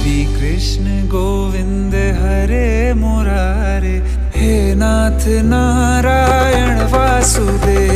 कृष्ण गोविंद हरे मुरारे, हे नाथ नारायण वासुदेव।